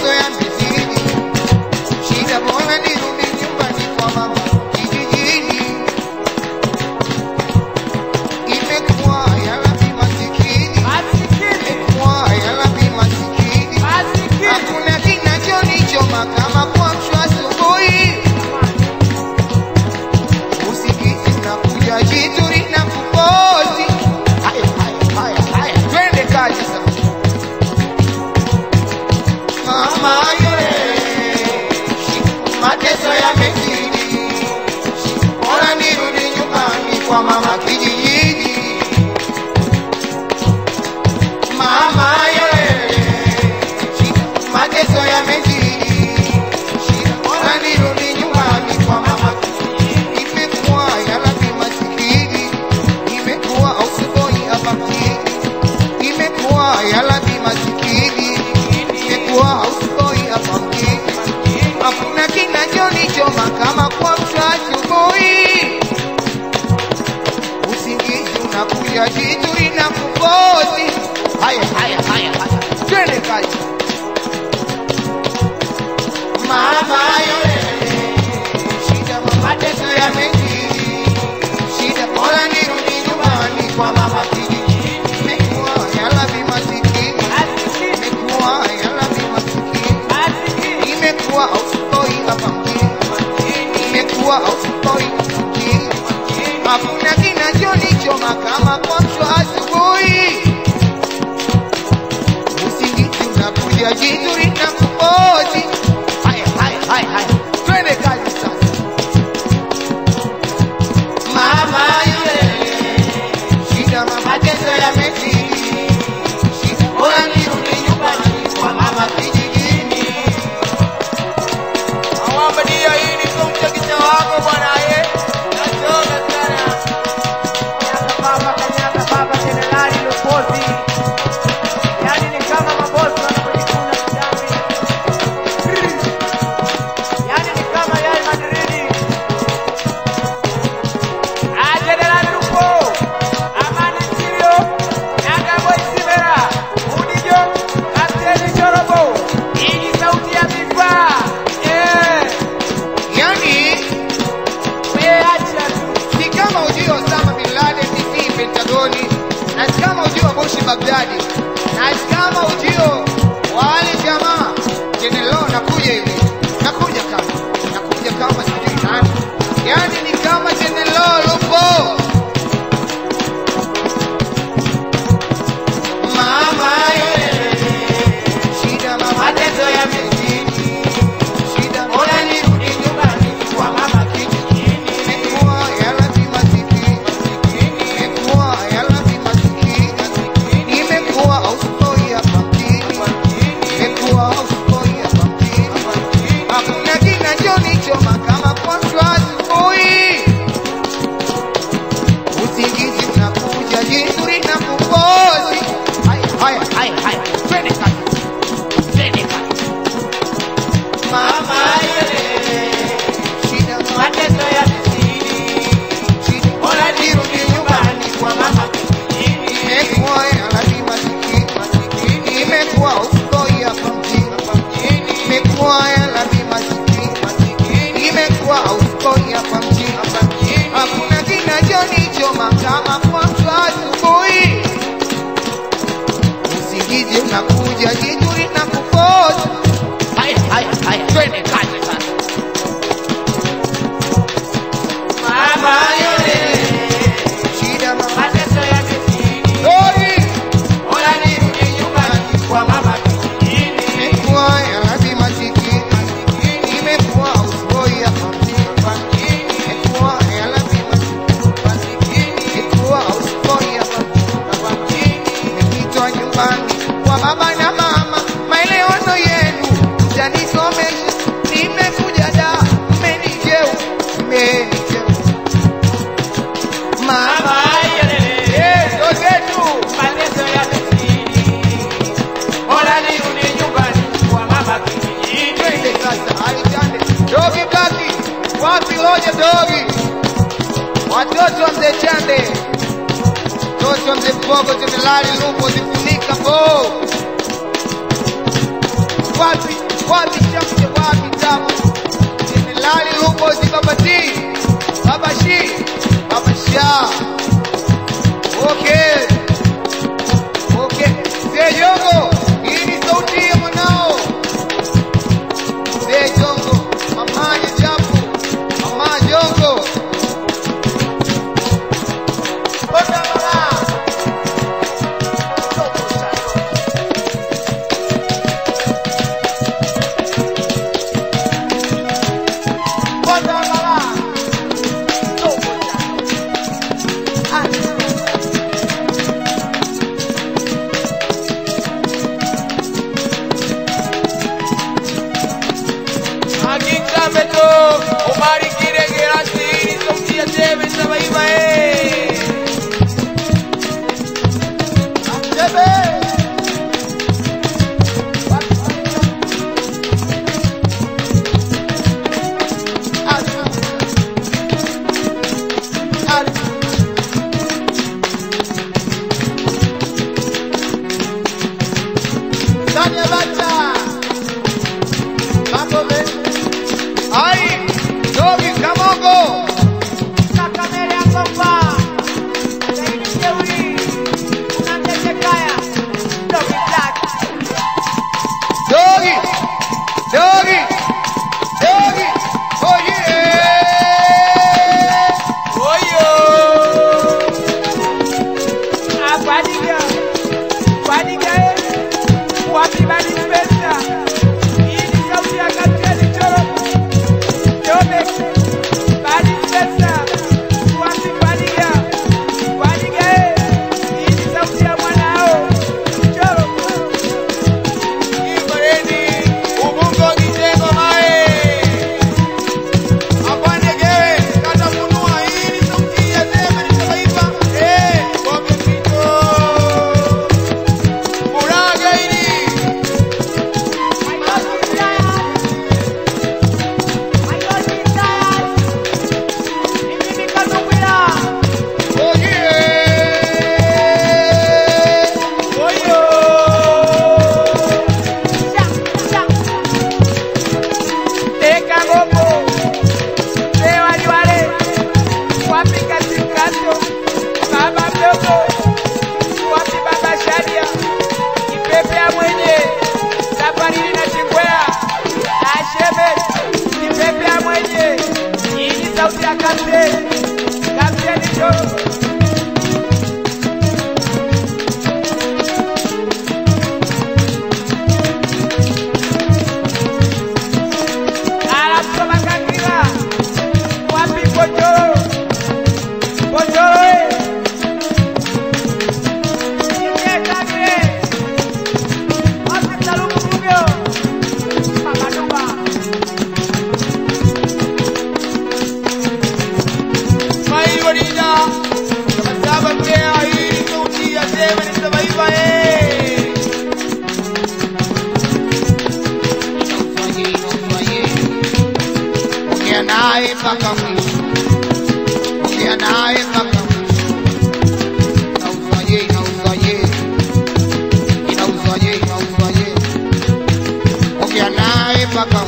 mateso yamezidi, shida bora nirudi nyumbani kwa mama kijijini. Imekuwa ya Rabbi masikini, imekuwa ya Rabbi masikini, hakuna kinachonichoma kama kuamshwa asubuhi, usingizi unakuja jituri na kupozi. Haya, twende kazi sasa. Mama yule, mateso yamezidi, bora nirudi nyumbani kwa mama kijijini. Mama yule, mateso yamezidi, bora nirudi nyumbani kwa mama kijijini. Imekuwa ya Rabbi masikini, imekuwa usiboi hapa mjini, imekuwa ya Rabbi masikini, imekuwa usiboi hapa mjini. Hakuna kinachonichoma kama kuamshwa asubuhi, usingizi unakuja jituri na kupozi. Haya, twende kazi. Mama yule, shida mateso yamezidi, shida bora nirudi nyumbani kwa mama kijijini. Imekuwa ya Rabbi masikini, imekuwa ya Rabbi masikini, imekuwa usiboi hapa mjini, imekuwa usiboi hapa mjini. Hakuna kinachonichoma kama kuamshwa asubuhi, usingizi unakuja jituri na kupozi. Haya, twende kazi sasa. Mama yule, shida mateso yamezidi, shida bora nirudi nyumbani kwa mama kijijini. Awabadia hii ni kumchakisha wako bwana ye. Nachoka sana. Kanyaga baba jenerali Lupozi. Yani ni kama mabosi wanapojikuna kidambi. Yani ni kama Real Madrid. Jenerali Lupo. Amani Sirio. Nanga boy Simera. Unijo. Kapteni Chorobo. Hii ni sauti ya vifaa. Yani si kama ujio Osama bin Laden DC Pentagoni, na si kama ujio wa Bushi Baghdadi, na si kama ujio wa wale jamaa General nakuja hivi, nakuja kama sijui nani. Yani ni kama General Lupo. Mama yule, shida mateso yamezidi, shida bora nirudi nyumbani kwa mama kijijini. Imekuwa ya Rabbi masikini, imekuwa ya Rabbi masikini, imekuwa usiboi hapa mjini, imekuwa usiboi hapa mjini. Hakuna kinachonichoma kama kuamshwa asubuhi, usingizi unakuja jituri na kupozi. Haya, twende kazi. Mama yule, shida mateso yamezidi, shida bora nirudi nyumbani kwa mama kijijini. Imekuwa ya Rabbi masikini, imekuwa usiboi hapa mjini, imekuwa ya Rabbi masikini, imekuwa usiboi hapa mjini. Hakuna kinachonichoma kama kuamshwa asubuhi, usingizi unakuja jituri na kupoza. Haya, twende kazi sasa. Mama yule, shida mateso yamezidi, bora nirudi nyumbani kwa mama kijijini. Imekuwa ya Rabbi masikini, imekuwa usiboi hapa mjini, imekuwa ya Rabbi masikini, imekuwa usiboi hapa mjini. Nimekitwa nyumbani kwa baba na mama, maelewano yenu mtanisomesha. Nimekuja da, mmenijeu. Mama yule, sogetu mateso yamezidi, bora nirudi nyumbani kwa mama kijijini. Twende sasa, aitande dogi kaki, wapi loje dogi, watoto wa mzee Chande, watoto wa mzee Mpogo, Jenerali Lupo zifunika bo. Wapi wapi chamke wapi tamu. Jenerali huko zibabati. Baba Shi. Baba Sha. Okay. Okay. Mzee Jongo. Hii ni sauti ya mwanao. Mzee Jongo. Mama Jabu. Mama Jongo. Kota mama. Inauzwaje. Ongea naye mpaka